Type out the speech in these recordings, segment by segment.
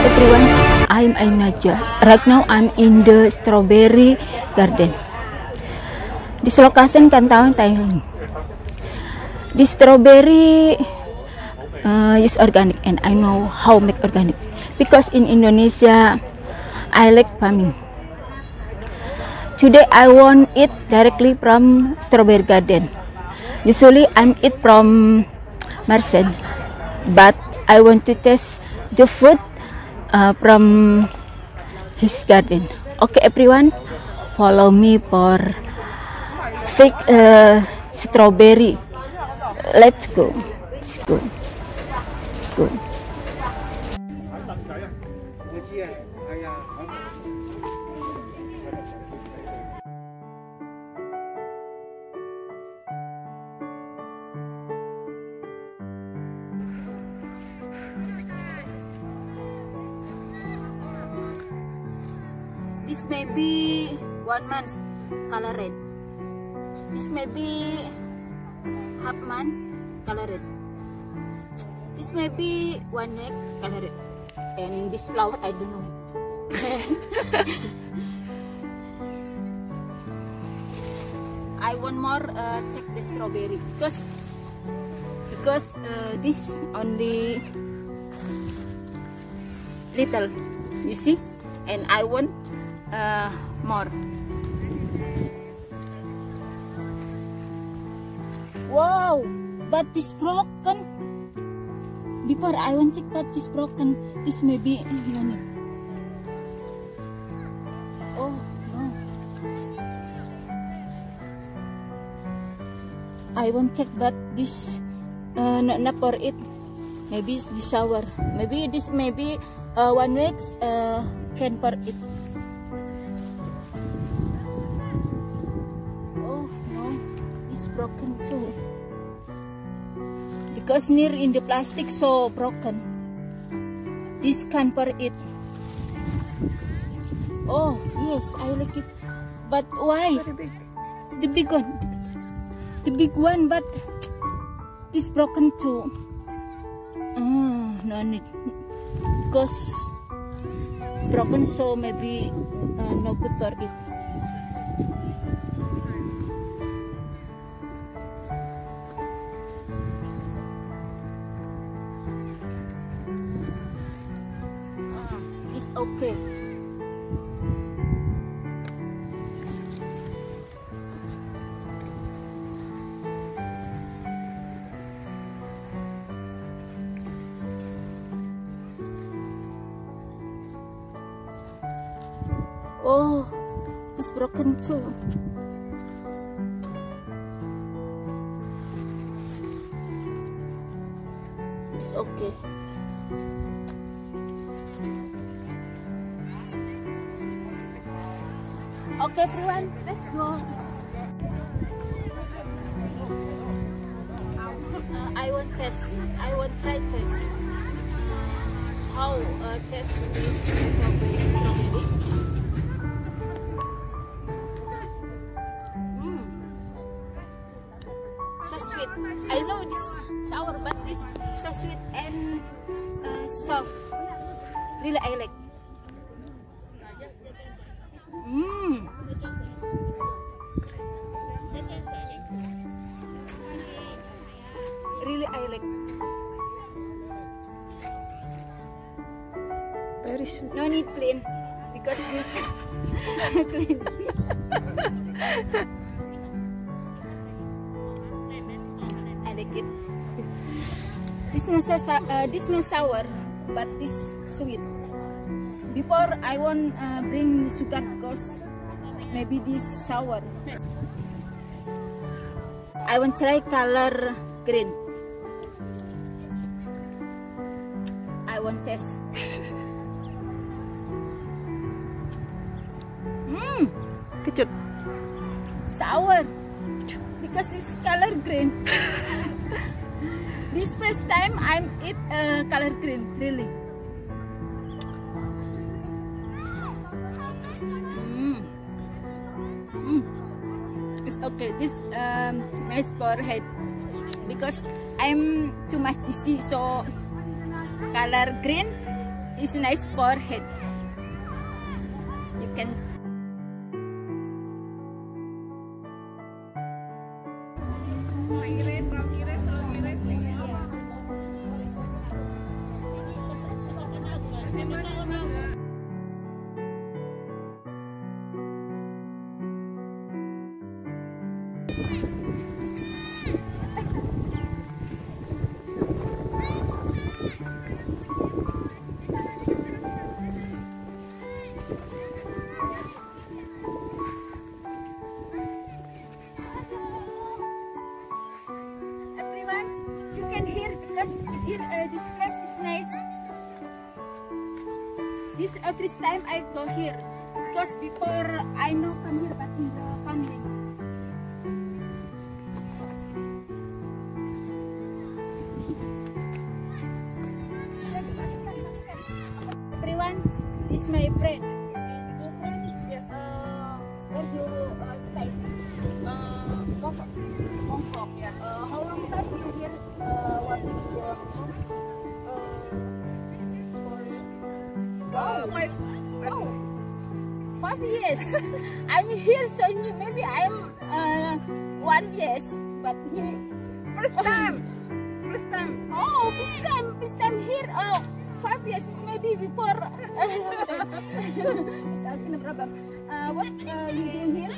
everyone, I'm Naja. Right now I'm in the strawberry garden. This location Kantawang, Thailand. This strawberry is organic, and I know how make organic because in Indonesia I like farming. Today I want eat directly from strawberry garden. Usually I'm eat from Marcel, but I want to taste the food from his garden. Okay everyone, follow me for fake strawberry. Let's go. Let's go. Go. This may be 1 month color red. This may be half month color red. This may be 1 week color red. And this flower I don't know. I want more check the strawberry because this only little, you see, and I want more. Wow, but this broken. Before I want check, but this broken. This may be unique. Oh no. I want check, but this not for it. Maybe it's this sour. Maybe this maybe 1 week can for it. Oh no, it's broken too. Because near in the plastic so broken. This can for it. Oh yes, I like it. But why? The big one. The big one, but this broken too. Oh, no need. Because broken, so maybe no good for it. This okay. Oh, it's broken too. It's okay. Okay everyone, let's go. I want try test how test this strawberry. So sweet. I know this sour, but this so sweet and soft. Really I like. Really I like. Very sweet. No need clean because this clean. I like it. This no sour, but this sweet. Before I want bring sugar because maybe this sour. I want try color green. I want test. Kecut. Sour because it's color green. This first time I'm eat color green, really. It's okay. This nice forehead because I'm too much dizzy, so color green is nice forehead. You can. Everyone, you can hear because here this place is nice. This first time I go here because before I know come here but in the family. Everyone, this is my friend. Yes. Where you stay? Mongkok ya. How long time you here working in the Oh, Oh, 5 years. I'm here so new. Maybe I'm 1 year, but he. first time. First time. Oh, this time here. Oh, 5 years. Maybe before. It's okay, no problem. What you do here?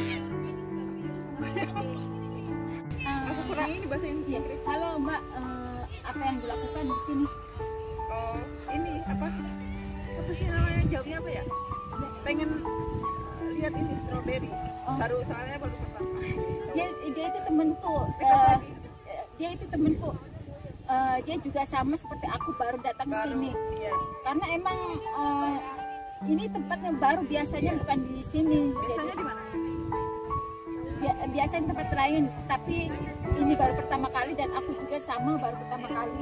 Aku kurang ini bahasa Iya. Inggris. Halo Mbak, apa yang dilakukan di sini? Oh, ini apa? Apa sih namanya? Jawabnya apa ya? Pengen lihat ini strawberry. Oh. Baru soalnya baru pertama. Dia itu temenku. Dekat lagi. Dia itu temenku. Dia juga sama seperti aku baru datang ke sini. Iya. Karena emang ini tempatnya baru, biasanya bukan di sini. Biasanya di mana? Biasanya tempat lain, tapi ini baru pertama kali dan aku juga sama baru pertama kali.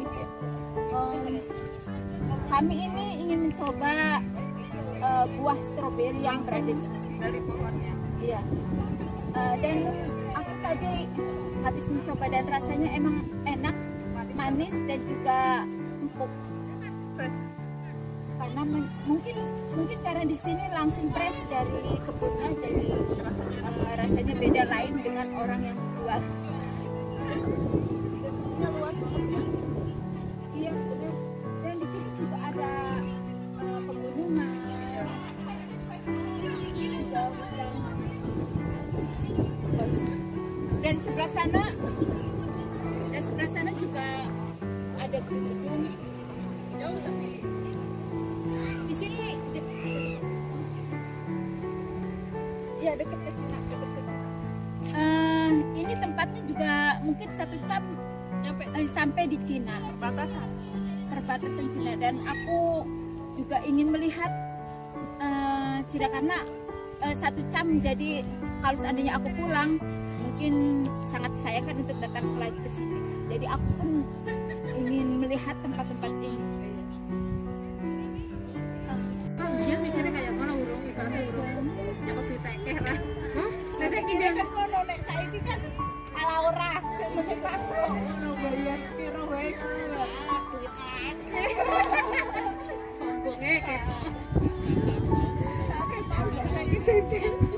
Kami ini ingin mencoba buah stroberi yang berada di sini. Dari pohonnya. Iya. Dan aku tadi habis mencoba dan rasanya emang enak, manis dan juga empuk. Fresh. Karena mungkin karena di sini langsung fresh dari kebunnya, jadi rasanya beda lain dengan orang yang jual. Iya benar. Dan di sini juga ada pegunungan. Dan sebelah sana juga ada gunung. Jauh tapi Di sini ya dekat ke Cina, dekat ke Cina. ini tempatnya juga mungkin 1 jam Nyampe sampai di Cina, batasan. perbatasan Cina. Dan aku juga ingin melihat Cina karena 1 jam, jadi kalau seandainya aku pulang mungkin sangat disayangkan untuk datang lagi ke sini. Jadi aku pun ingin melihat tempat-tempat ini. Dia mikirnya kayak mana urung, ibaratnya urung nyapa si tekeh lah. Nah saya Ini kan ngono nek saiki kan ala ora sing mesti pasang. Ngono bayar piro wae. sombongnya kayak Oke, tahu ya, saiki